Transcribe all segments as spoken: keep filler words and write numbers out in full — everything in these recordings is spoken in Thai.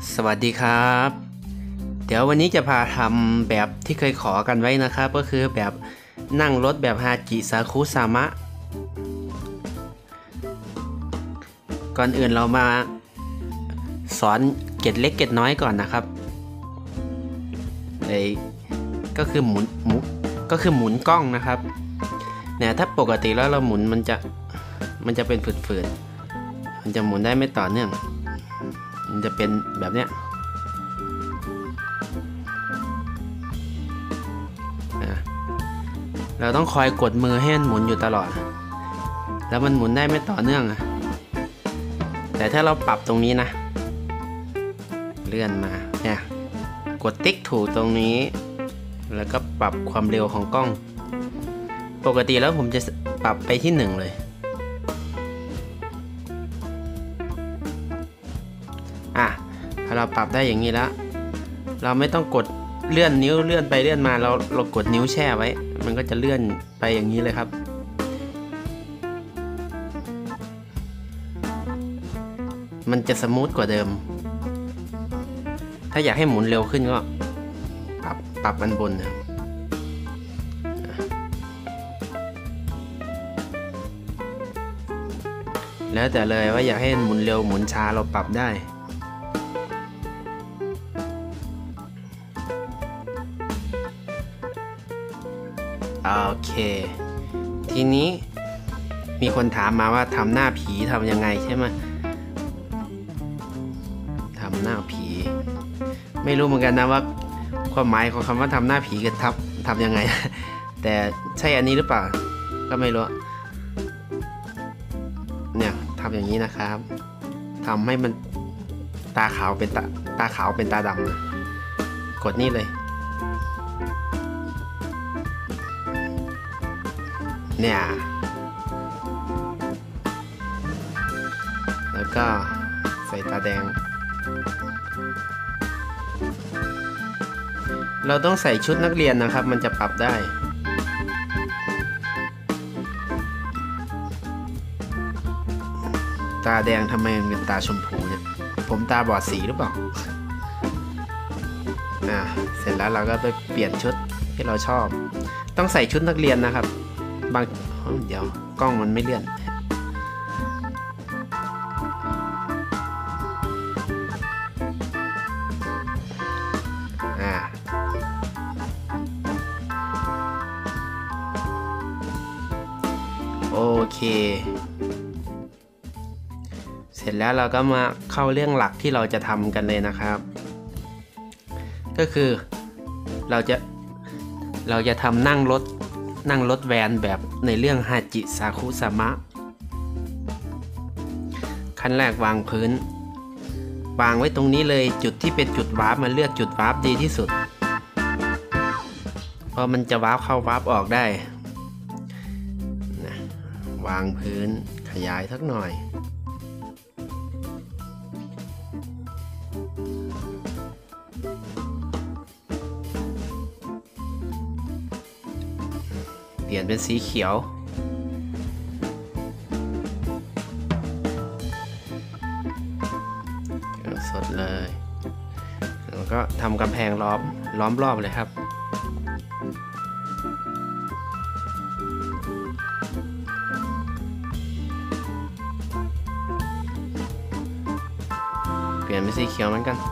สวัสดีครับเดี๋ยววันนี้จะพาทำแบบที่เคยขอกันไว้นะครับก็คือแบบนั่งรถแบบฮาจิซาคุซามะก่อนอื่นเรามาสอนเกร็ดเล็กเกร็ดน้อยก่อนนะครับไอ้ก็คือหมุนหมุนก็คือหมุนกล้องนะครับเนี่ยถ้าปกติแล้วเราหมุนมันจะมันจะเป็นฝืดๆมันจะหมุนได้ไม่ต่อเนื่องมันจะเป็นแบบเนี้ยเราต้องคอยกดมือให้มันหมุนอยู่ตลอดแล้วมันหมุนได้ไม่ต่อเนื่องแต่ถ้าเราปรับตรงนี้นะเลื่อนมาเนี่ยกดติ๊กถูตรงนี้แล้วก็ปรับความเร็วของกล้องปกติแล้วผมจะปรับไปที่หนึ่งเลยอ่ะถ้าเราปรับได้อย่างนี้แล้วเราไม่ต้องกดเลื่อนนิ้วเลื่อนไปเลื่อนมาเราเรากดนิ้วแช่ไว้มันก็จะเลื่อนไปอย่างนี้เลยครับมันจะสมูทกว่าเดิมถ้าอยากให้หมุนเร็วขึ้นก็ปรับปรับอันบนนะแล้วแต่เลยว่าอยากให้หมุนเร็วหมุนช้าเราปรับได้โอเคทีนี้มีคนถามมาว่าทำหน้าผีทำยังไงใช่ไหมทำหน้าผีไม่รู้เหมือนกันนะว่าความหมายของคำว่าทำหน้าผีคือทำทำยังไงแต่ใช่อันนี้หรือเปล่าก็ไม่รู้เนี่ยทำอย่างนี้นะครับทำให้มันตาขาวเป็นตาตาขาวเป็นตาดำนะกดนี่เลยเนี่ยแล้วก็ใส่ตาแดงเราต้องใส่ชุดนักเรียนนะครับมันจะปรับได้ตาแดงทำไมมันเป็นตาชมพูเนี่ยผมตาบอดสีหรือเปล่าอ่าเสร็จแล้วเราก็ไปเปลี่ยนชุดที่เราชอบต้องใส่ชุดนักเรียนนะครับบางเดี๋ยวกล้องมันไม่เลื่อนอ่าโอเคเสร็จแล้วเราก็มาเข้าเรื่องหลักที่เราจะทำกันเลยนะครับก็คือเราจะเราจะทำนั่งรถนั่งรถแวนแบบในเรื่องฮาจิซาคุซามะขั้นแรกวางพื้นวางไว้ตรงนี้เลยจุดที่เป็นจุดวาร์ปมาเลือกจุดวาร์ปดีที่สุดเพราะมันจะวาร์ปเข้าวาร์ปออกได้นะวางพื้นขยายสักหน่อยเปลี่ยนเป็นสีเขียวสดเลยแล้วก็ทำกำแพงล้อมล้อมรอบเลยครับเปลี่ยนเป็นสีเขียวเหมือนกัน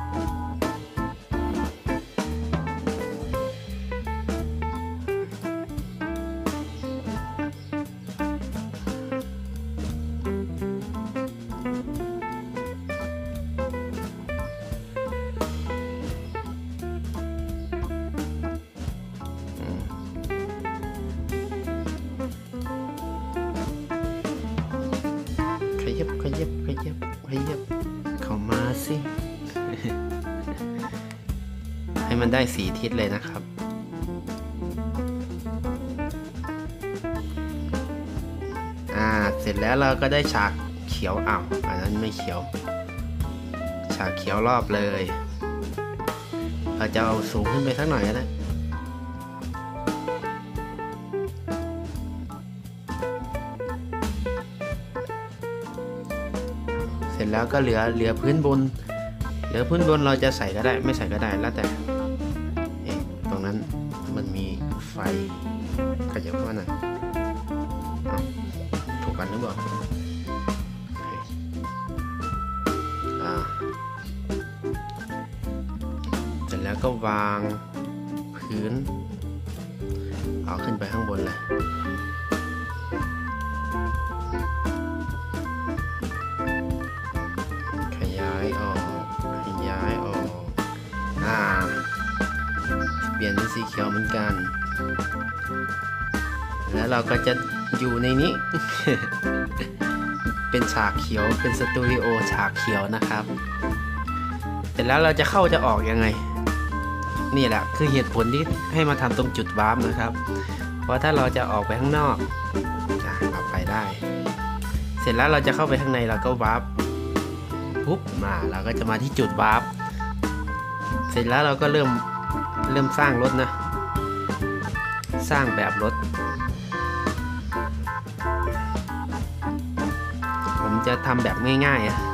ขยับขยับขยับขยับเข้ามาสิ ให้มันได้สีทิศเลยนะครับอ่าเสร็จแล้วเราก็ได้ฉากเขียวอ้าวอันนั้นไม่เขียวฉากเขียวรอบเลยเราจะเอาสูงขึ้นไปสักหน่อยก็ได้ เสร็จแล้วก็เหลือเหลือพื้นบนรือพื้นบนเราจะใส่ก็ได้ไม่ใส่ก็ได้แล้วแต่เอ๊ะตรงนั้นมันมีไฟขยับเข้ามาหน่อยถูกกันหรือเปล่าอ่าเสร็จแล้วก็วางพื้นเอาขึ้นไปข้างบนเลยขยายออกขยายออกอ่าเปลี่ยนเป็นสีเขียวเหมือนกันแล้วเราก็จะอยู่ในนี้ เป็นฉากเขียวเป็นสตูดิโอฉากเขียวนะครับเสร็จแล้วเราจะเข้าจะออกยังไงนี่แหละคือเหตุผลที่ให้มาทำตรงจุดวาร์ปนะครับเพราะถ้าเราจะออกไปข้างนอกเราไปได้เสร็จแล้วเราจะเข้าไปข้างในเราก็วาร์ปปุ๊บมาเราก็จะมาที่จุดวาร์ปเสร็จแล้วเราก็เริ่มเริ่มสร้างรถนะสร้างแบบรถผมจะทำแบบง่ายๆอะ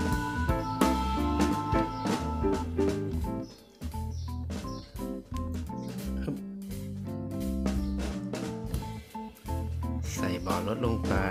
ใส่เบาะรถลงไป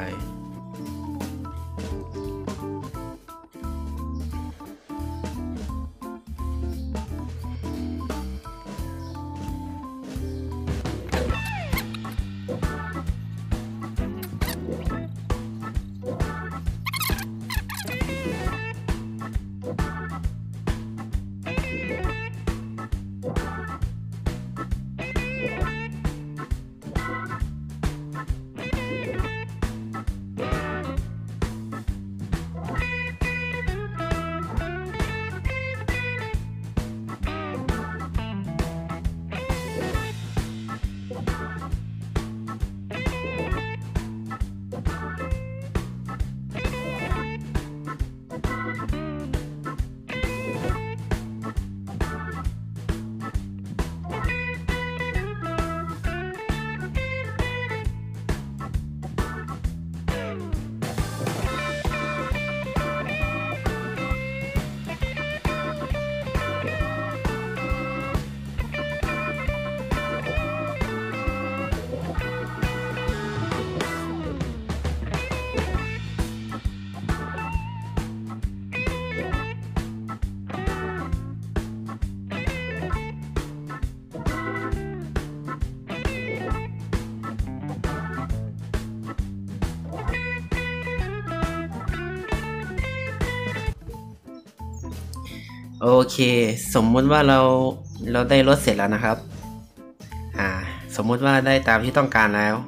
โอเคสมมุติว่าเราเราได้รถเสร็จแล้วนะครับอ่าสมมุติว่าได้ตามที่ต้องการแล้ว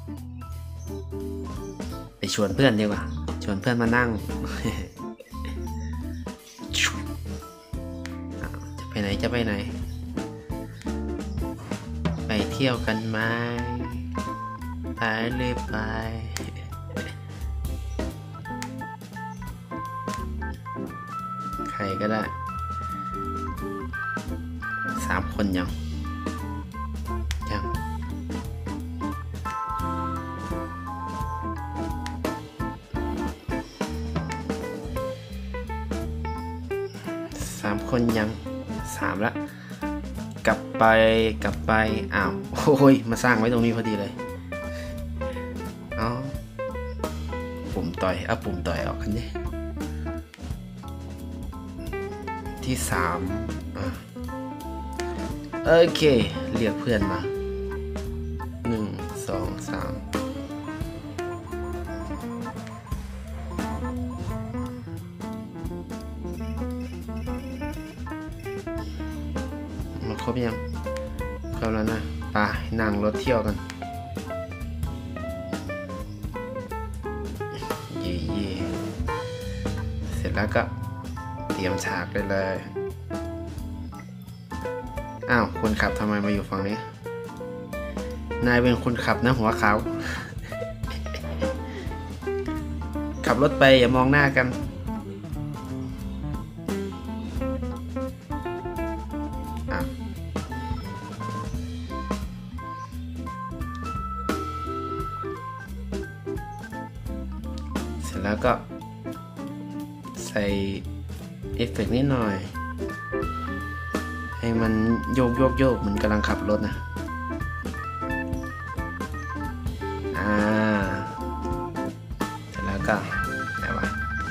ไปชวนเพื่อนดีกว่าชวนเพื่อนมานั่ง จะไปไหนจะไปไหนไปเที่ยวกันไหมไปเลยไปใครก็ได้สามคนยังยังสามคนยังสามละกลับไปกลับไปอ้าวโอ้ยมาสร้างไว้ตรงนี้พอดีเลยอ๋อปุ่มต่อยเอาปุ่มต่อยออกกันดิที่สามอ่ะโอเคเรียกเพื่อนมาหนึ่งสองสามมาครบยังครบแล้วนะไปนั่งรถเที่ยวกันเย่เย่เสร็จแล้วก็เตรียมฉากได้เลยอ้าวคนขับทำไมมาอยู่ฝั่งนี้นายเป็นคนขับนะหัวขาว ขับรถไปอย่ามองหน้ากันอ้าวเสร็จแล้วก็ใส่เอฟเฟกต์นิดหน่อยให้มันโยกโยกโยกเหมือนกำลังขับรถนะอ่าเสร็จแล้วก็ไหนวะ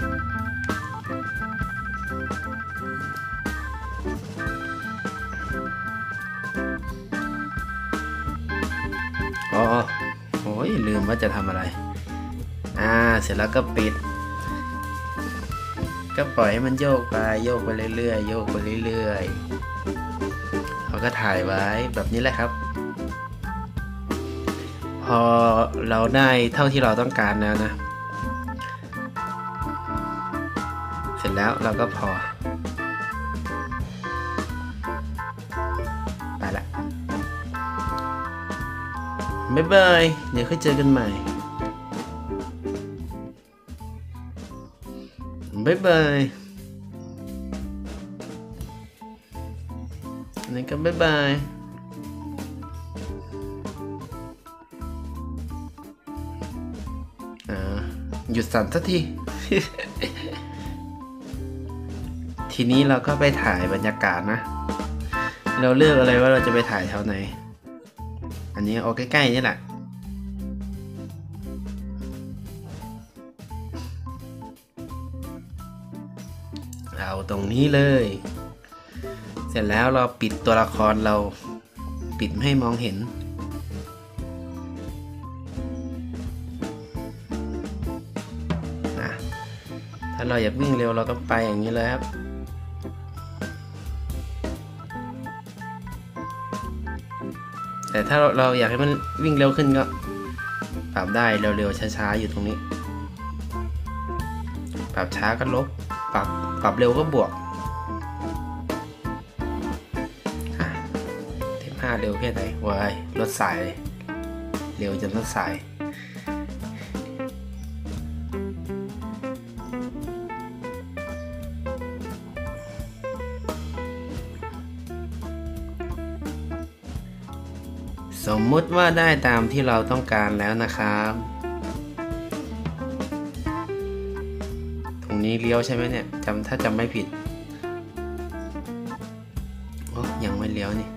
อ๋อโอ้ยลืมว่าจะทำอะไรอ่าเสร็จแล้วก็ปิดก็ปล่อยให้มันโยกไปโยกไปเรื่อยๆโยกไปเรื่อยๆเราก็ถ่ายไว้แบบนี้แหละครับพอเราได้เท่าที่เราต้องการแล้วนะเสร็จแล้วเราก็พอไปละบ๊ายบายเดี๋ยวค่อยเจอกันใหม่บ๊ายบายนี่ก็บ๊ายบายอ่าหยุดสั่นสักที ทีนี้เราก็ไปถ่ายบรรยากาศนะเราเลือกอะไรว่าเราจะไปถ่ายแถวไหนอันนี้เอาใกล้ๆนี่แหละเอาตรงนี้เลยเสร็จแล้วเราปิดตัวละครเราปิดไม่ให้มองเห็นนะถ้าเราอยากวิ่งเร็วเราก็ไปอย่างนี้เลยครับแต่ถ้าเราอยากให้มันวิ่งเร็วขึ้นก็ปรับได้เร็วๆช้าๆอยู่ตรงนี้ปรับช้าก็ลบปรับปรับเร็วก็บวกเทมห้าเร็วแค่ไหนวายรถสายเร็วจนรถสายสมมุติว่าได้ตามที่เราต้องการแล้วนะครับตรงนี้เลี้ยวใช่ไหมเนี่ยจำถ้าจำไม่ผิดโอ้ยังไม่เลี้ยวนี่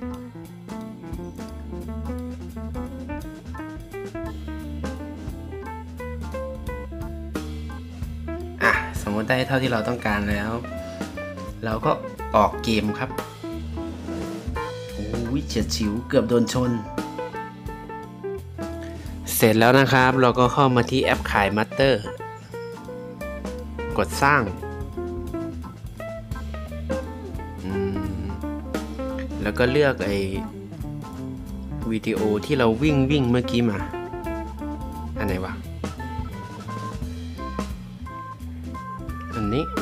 อ่ะสมมติได้เท่าที่เราต้องการแล้วเราก็ออกเกมครับโอ้ยเฉียดฉิวเกือบโดนชนเสร็จแล้วนะครับเราก็เข้ามาที่แอปขายมัตเตอร์กดสร้างแล้วก็เลือกไอ้วิดีโอที่เราวิ่งวิ่งเมื่อกี้มาอันไหนวะอันนี้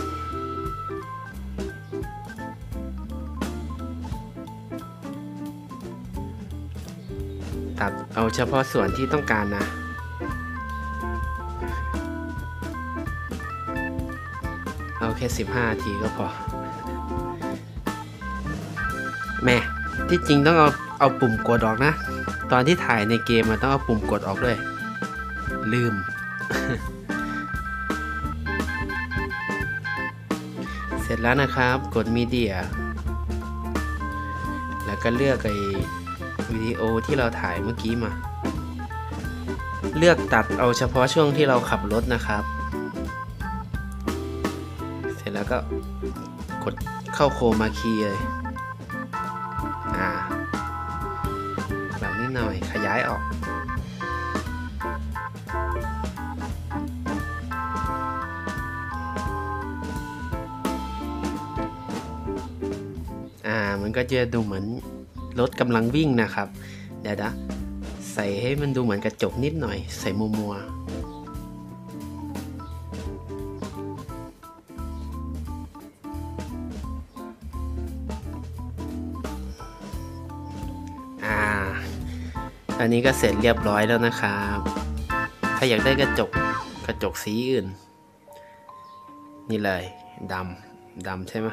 ตัดเอาเฉพาะส่วนที่ต้องการนะเอาแค่สิบห้านาทีก็พอแม่ที่จริงต้องเอาเอาปุ่มกดออกนะตอนที่ถ่ายในเกมมันต้องเอาปุ่มกดออกด้วยลืม เสร็จแล้วนะครับกดมีเดียแล้วก็เลือกไอ้วิดีโอที่เราถ่ายเมื่อกี้มาเลือกตัดเอาเฉพาะช่วงที่เราขับรถนะครับเสร็จแล้วก็กดเข้าโคมาคีเลยอ่าแบบนี้หน่อยขยายออกอ่ามันก็จะดูเหมือนรถกำลังวิ่งนะครับเดี๋ยวนะใส่ให้มันดูเหมือนกระจกนิดหน่อยใส่มัวมัวอ่าอันนี้ก็เสร็จเรียบร้อยแล้วนะครับถ้าอยากได้กระจกกระจกสีอื่นนี่เลยดำดำใช่ไหม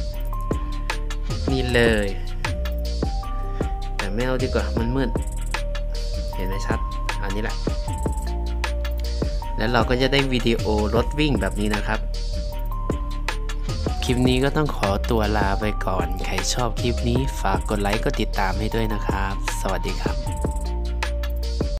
นี่เลยแต่ไม่เอาดีกว่ามันมืดเห็นไหมชัดอันนี้แหละแล้วเราก็จะได้วิดีโอรถวิ่งแบบนี้นะครับคลิปนี้ก็ต้องขอตัวลาไปก่อนใครชอบคลิปนี้ฝากกดไลค์กดติดตามให้ด้วยนะครับสวัสดีครับ